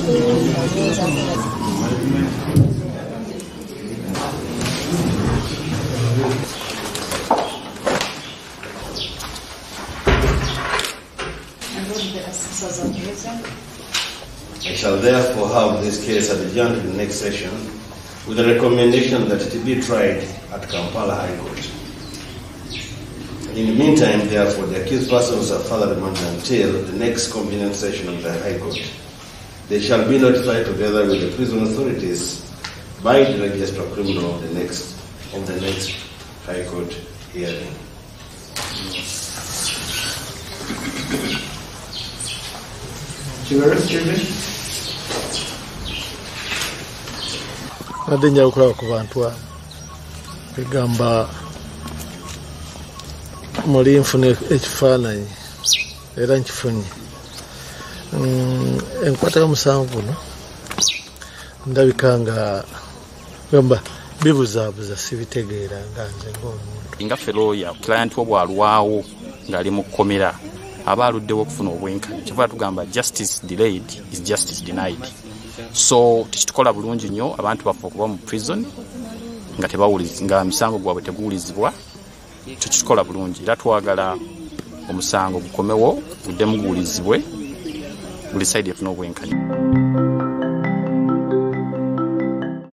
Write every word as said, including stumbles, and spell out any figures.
I shall therefore have this case adjourned to the next session with a recommendation that it be tried at Kampala High Court. In the meantime, therefore, the accused persons are further remanded until the next convenient session of the High Court. They shall be notified together with the prison authorities by the Register of Criminal of the next of the next High Court hearing. You arrest children? Nadde njawukula ku bantu egamba muli nfune ekifaananyi era nkifunye enkwata y'omusango guno ndabika nga gamba bibuzaabuza sibitegeera nga nze ng'omuntu nga ffe looya client wo bw'alwawo ng'ali mu kkomera aba aluddewo okufuna obwenkanya kyova tugamba justice delayed is justice denied. So tekitukola bulungi nnyo abantu baffe okuba mu prison nga tebawuliza nga misango gwabwe teguwulizibwa, tekitukola bulungi era twagala omusango gukomewo guddemu guwulizibwe buli side efuna obwenkanya.